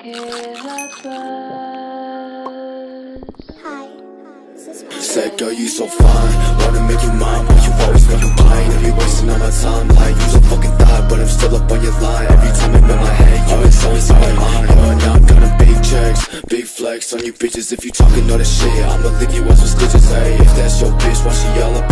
Said girl you so fine, wanna make you mine, but you always know you mine. You be wasting all my time, like you so fucking thought, but I'm still up on your line. Every time I'm in my head, you ain't always on my mind. Now I'm got big checks, big flex on you bitches. If you talking all this shit, I'ma leave you as with stitches. Hey, if that's your bitch, why she all up